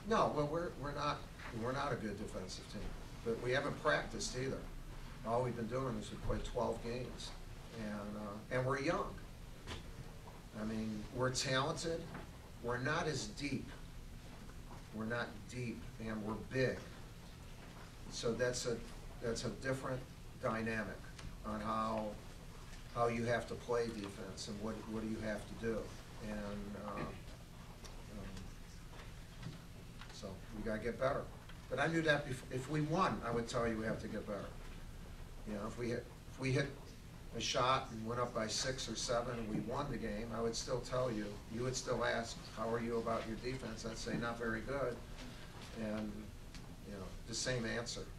No, well, we're not a good defensive team, but we haven't practiced either. All we've been doing is we played 12 games, and we're young. I mean, we're talented. We're not as deep. We're not deep, and we're big. So that's a different dynamic on how you have to play defense and what do you have to do. And so we got to get better. But I knew that if we won, I would tell you we have to get better. You know, if we hit a shot and went up by 6 or 7 and we won the game, I would still tell you. You would still ask, how are you about your defense? I'd say not very good. And you know, the same answer.